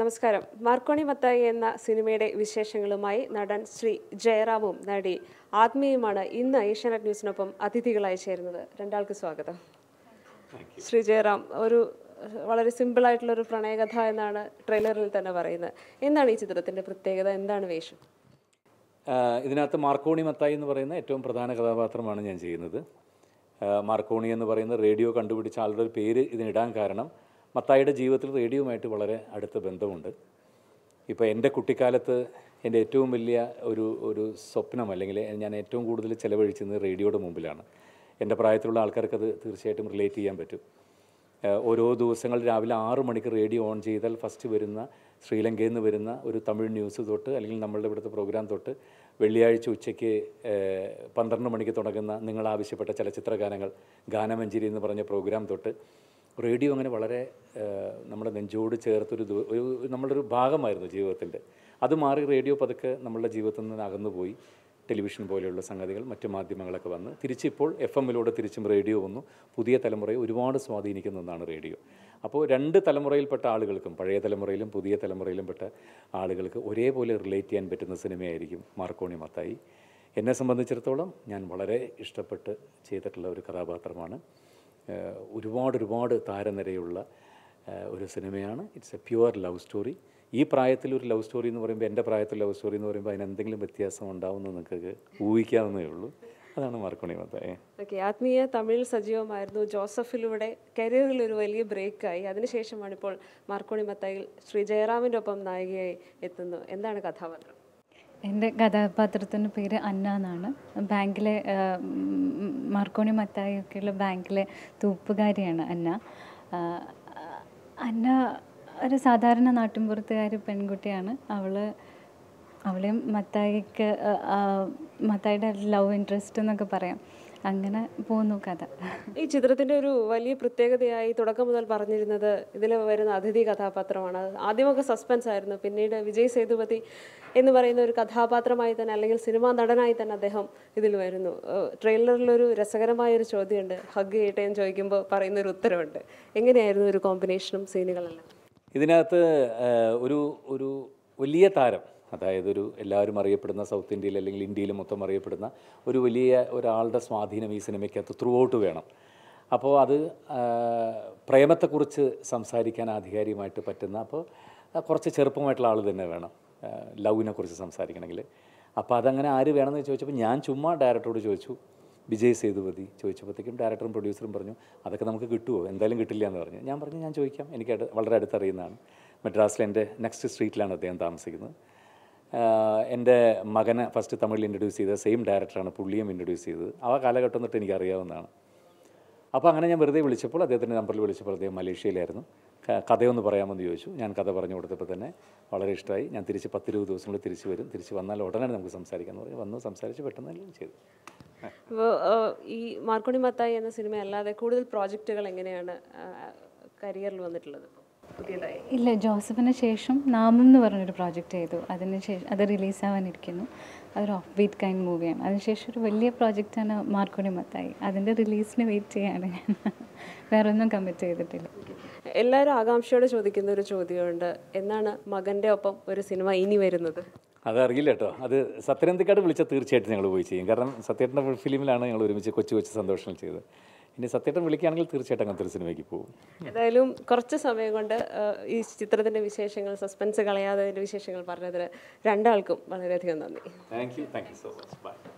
നമസ്കാരം. മാർക്കോണി മത്തായി എന്ന സിനിമയുടെ വിശേഷങ്ങളുമായി നടൻ ശ്രീ ജയറാമും നടി ആത്മീയുമാണ് ഇന്ന് ഏഷ്യാനെറ്റ് ന്യൂസിനൊപ്പം അതിഥികളായി ചേരുന്നത്. രണ്ടാൾക്ക് സ്വാഗതം. ശ്രീ ജയറാം, ഒരു വളരെ സിമ്പിളായിട്ടുള്ളൊരു പ്രണയകഥ എന്നാണ് ട്രെയിലറിൽ തന്നെ പറയുന്നത്. എന്താണ് ഈ ചിത്രത്തിൻ്റെ പ്രത്യേകത? എന്താണ് വേഷം? ഇതിനകത്ത് മാർക്കോണി മത്തായി എന്ന് പറയുന്ന ഏറ്റവും പ്രധാന കഥാപാത്രമാണ് ഞാൻ ചെയ്യുന്നത്. മാർക്കോണി എന്ന് പറയുന്ന റേഡിയോ കണ്ടുപിടിച്ച ആളുടെ ഒരു പേര് ഇതിനിടാൻ കാരണം മത്തായിയുടെ ജീവിതത്തിൽ റേഡിയോയുമായിട്ട് വളരെ അടുത്ത ബന്ധമുണ്ട്. ഇപ്പോൾ എൻ്റെ കുട്ടിക്കാലത്ത് എൻ്റെ ഏറ്റവും വലിയ ഒരു സ്വപ്നം, അല്ലെങ്കിൽ ഞാൻ ഏറ്റവും കൂടുതൽ ചിലവഴിക്കുന്നത് റേഡിയോയുടെ മുമ്പിലാണ്. എൻ്റെ പ്രായത്തിലുള്ള ആൾക്കാർക്ക് അത് തീർച്ചയായിട്ടും റിലേറ്റ് ചെയ്യാൻ പറ്റും. ഓരോ ദിവസങ്ങൾ രാവിലെ 6 മണിക്ക് റേഡിയോ ഓൺ ചെയ്താൽ ഫസ്റ്റ് വരുന്ന ശ്രീലങ്കയിൽ നിന്ന് വരുന്ന ഒരു തമിഴ് ന്യൂസ് തൊട്ട്, അല്ലെങ്കിൽ നമ്മളുടെ ഇവിടുത്തെ പ്രോഗ്രാം തൊട്ട്, വെള്ളിയാഴ്ച ഉച്ചയ്ക്ക് 12 മണിക്ക് തുടങ്ങുന്ന നിങ്ങൾ ആവശ്യപ്പെട്ട ചലച്ചിത്ര ഗാനങ്ങൾ, ഗാനമഞ്ജരി എന്ന് പറഞ്ഞ പ്രോഗ്രാം തൊട്ട് റേഡിയോ അങ്ങനെ വളരെ നമ്മുടെ നെഞ്ചോട് ചേർത്തൊരു നമ്മളൊരു ഭാഗമായിരുന്നു ജീവിതത്തിൻ്റെ. അത് മാറി റേഡിയോ പതുക്കെ നമ്മളുടെ ജീവിതത്തിൽ നിന്ന് അകന്നുപോയി. ടെലിവിഷൻ പോലെയുള്ള സംഗതികൾ, മറ്റു മാധ്യമങ്ങളൊക്കെ വന്ന് തിരിച്ചിപ്പോൾ FM-ലൂടെ തിരിച്ചും റേഡിയോ വന്നു. പുതിയ തലമുറയെ ഒരുപാട് സ്വാധീനിക്കുന്ന ഒന്നാണ് റേഡിയോ. അപ്പോൾ രണ്ട് തലമുറയിൽപ്പെട്ട ആളുകൾക്കും, പഴയ തലമുറയിലും പുതിയ തലമുറയിലും പെട്ട ആളുകൾക്ക് ഒരേപോലെ റിലേറ്റ് ചെയ്യാൻ പറ്റുന്ന സിനിമയായിരിക്കും മാർക്കോണി മത്തായി. എന്നെ സംബന്ധിച്ചിടത്തോളം ഞാൻ വളരെ ഇഷ്ടപ്പെട്ട് ചെയ്തിട്ടുള്ള ഒരു കഥാപാത്രമാണ്. ഒരുപാട് താരനിരയുള്ള ഒരു സിനിമയാണ്. It's a pure love story. ഈ പ്രായത്തിലൊരു ലവ് സ്റ്റോറി എന്ന് പറയുമ്പോൾ, എൻ്റെ പ്രായത്തിൽ ലവ് സ്റ്റോറി എന്ന് പറയുമ്പോൾ അതിനെന്തെങ്കിലും വ്യത്യാസം ഉണ്ടാവുമെന്ന് നിങ്ങൾക്ക് ഊഹിക്കാവുന്നേ ഉള്ളൂ. അതാണ് മാർക്കോണി മത്തായി. ഓക്കെ, ആത്മീയ തമിഴിൽ സജീവമായിരുന്നു. ജോസഫിലൂടെ കരിയറിൽ ഒരു വലിയ ബ്രേക്കായി. അതിനുശേഷമാണ് ഇപ്പോൾ മാർക്കോണി മത്തായിൽ ശ്രീ ജയറാമിൻ്റെ ഒപ്പം നായികയായി എത്തുന്നു. എന്താണ് കഥാപാത്രം? എൻ്റെ കഥാപാത്രത്തിൻ്റെ പേര് അന്ന എന്നാണ്. ബാങ്കിലെ മാർക്കോണി മത്തായി ഒക്കെയുള്ള ബാങ്കിലെ തൂപ്പുകാരിയാണ് അന്ന. അന്ന ഒരു സാധാരണ നാട്ടിൻപുറത്തുകാരി പെൺകുട്ടിയാണ്. അവളെയും മത്തായിയുടെ ലവ് ഇൻട്രസ്റ്റ് എന്നൊക്കെ പറയാം. അങ്ങനെ പോകുന്നു കഥ. ഈ ചിത്രത്തിൻ്റെ ഒരു വലിയ പ്രത്യേകതയായി തുടക്കം മുതൽ പറഞ്ഞിരുന്നത് ഇതിൽ വരുന്ന അതിഥി കഥാപാത്രമാണ്. ആദ്യമൊക്കെ സസ്പെൻസ് ആയിരുന്നു, പിന്നീട് വിജയ് സേതുപതി എന്ന് പറയുന്ന ഒരു കഥാപാത്രമായി തന്നെ, അല്ലെങ്കിൽ സിനിമാ നടനായി തന്നെ അദ്ദേഹം ഇതിൽ വരുന്നു. ട്രെയിലറിലൊരു രസകരമായൊരു ചോദ്യമുണ്ട്, ഹഗ് ചെയ്യട്ടെ എന്ന് ചോദിക്കുമ്പോൾ പറയുന്നൊരു ഉത്തരവുണ്ട്. എങ്ങനെയായിരുന്നു ഒരു കോമ്പിനേഷനും സീനുകളെല്ലാം? ഇതിനകത്ത് ഒരു വലിയ താരം, അതായത് എല്ലാവരും അറിയപ്പെടുന്ന, സൗത്ത് ഇന്ത്യയിൽ അല്ലെങ്കിൽ ഇന്ത്യയിൽ മൊത്തം അറിയപ്പെടുന്ന ഒരു വലിയ ഒരാളുടെ സ്വാധീനം ഈ സിനിമയ്ക്കകത്ത് ത്രൂ ഔട്ട് വേണം. അപ്പോൾ അത് പ്രേമത്തെക്കുറിച്ച് സംസാരിക്കാൻ ആധികാരികമായിട്ട് പറ്റുന്ന, അപ്പോൾ കുറച്ച് ചെറുപ്പമായിട്ടുള്ള ആൾ തന്നെ വേണം ലവിനെ കുറിച്ച് സംസാരിക്കണമെങ്കിൽ. അപ്പോൾ അതങ്ങനെ ആര് വേണമെന്ന് ചോദിച്ചപ്പോൾ ഞാൻ ചുമ്മാ ഡയറക്ടറോട് ചോദിച്ചു. വിജയ് സേതുപതി ചോദിച്ചപ്പോഴത്തേക്കും ഡയറക്ടറും പ്രൊഡ്യൂസറും പറഞ്ഞു അതൊക്കെ നമുക്ക് കിട്ടുമോ? എന്തായാലും കിട്ടില്ല എന്ന് പറഞ്ഞു. ഞാൻ പറഞ്ഞു ഞാൻ ചോദിക്കാം, എനിക്ക് വളരെ അടുത്തറിയുന്നതാണ്. മദ്രാസിലെ എൻ്റെ നെക്സ്റ്റ് സ്ട്രീറ്റിലാണ് അദ്ദേഹം താമസിക്കുന്നത്. എൻ്റെ മകനെ ഫസ്റ്റ് തമിഴിൽ ഇൻട്രൊഡ്യൂസ് ചെയ്ത സെയിം ഡയറക്ടറാണ് പുള്ളിയും ഇൻട്രൊഡ്യൂസ് ചെയ്തത്. ആ കാലഘട്ടം തൊട്ട് എനിക്കറിയാവുന്നതാണ്. അപ്പോൾ അങ്ങനെ ഞാൻ വെറുതെ വിളിച്ചപ്പോൾ, അദ്ദേഹത്തിൻ്റെ നമ്പറിൽ വിളിച്ചപ്പോൾ അദ്ദേഹം മലേഷ്യയിലായിരുന്നു. കഥയൊന്ന് പറയാമെന്ന് ചോദിച്ചു. ഞാൻ കഥ പറഞ്ഞു കൊടുത്തപ്പോൾ തന്നെ വളരെ ഇഷ്ടമായി. ഞാൻ തിരിച്ച് 10-20 ദിവസങ്ങളിൽ തിരിച്ച് വരും, തിരിച്ച് വന്നാൽ ഉടനെ നമുക്ക് സംസാരിക്കാമെന്ന് പറഞ്ഞു. വന്നു, സംസാരിച്ച് പെട്ടെന്ന് ചെയ്തു. അപ്പോൾ ഈ മാർക്കോണി മത്തായി എന്ന സിനിമ അല്ലാതെ കൂടുതൽ പ്രോജക്റ്റുകൾ എങ്ങനെയാണ് കരിയറിൽ വന്നിട്ടുള്ളത്? ഇല്ല, ജോസഫിന് ശേഷം നാമം എന്ന് പറഞ്ഞൊരു പ്രോജക്റ്റ് ചെയ്തു. അതിനുശേഷം അത് റിലീസാവാനിരിക്കുന്നു. അതൊരു ഓഫ് ബീറ്റ് കൈൻഡ് മൂവിയാണ്. അതിനുശേഷം ഒരു വലിയ പ്രോജക്റ്റാണ് മാർക്കോണി മത്തായി. അതിൻ്റെ റിലീസിന് വെയിറ്റ് ചെയ്യാണ് ഞാൻ. വേറെ ഒന്നും കമ്മിറ്റ് ചെയ്തിട്ടില്ല. എല്ലാവരും ആകാംക്ഷയോടെ ചോദിക്കുന്ന ഒരു ചോദ്യമുണ്ട്, എന്നാണ് മകൻ്റെ ഒപ്പം ഒരു സിനിമ ഇനി വരുന്നത്? അതറിയില്ല കേട്ടോ. അത് സത്യനന്ദിക്കാട് വിളിച്ചാൽ തീർച്ചയായിട്ടും ഞങ്ങൾ പോയി ചെയ്യും. കാരണം സത്യേട്ടൻ്റെ ഫിലിമിലാണ് ഞങ്ങൾ ഒരുമിച്ച് കൊച്ചു സന്തോഷങ്ങൾ ചെയ്തത്. ഇനി സത്യേട്ടൻ വിളിക്കുകയാണെങ്കിൽ തീർച്ചയായിട്ടും അങ്ങനത്തെ ഒരു സിനിമയ്ക്ക് പോകും. ഏതായാലും കുറച്ച് സമയം കൊണ്ട് ഈ ചിത്രത്തിൻ്റെ വിശേഷങ്ങൾ, സസ്പെൻസ് കളയാതെ വിശേഷങ്ങൾ പറഞ്ഞതിന് രണ്ടാൾക്കും വളരെയധികം നന്ദി. Thank you so much. By.